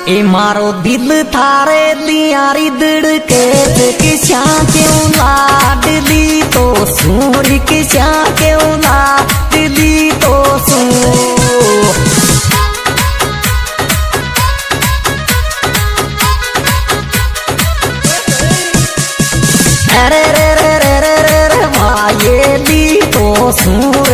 ए मारो दिल थारे दियारी दड़के किसा क्यों लाडली तो सूर किसा क्यों लाडली तो अरे रे रे रे रे रे भाई दी तो सूर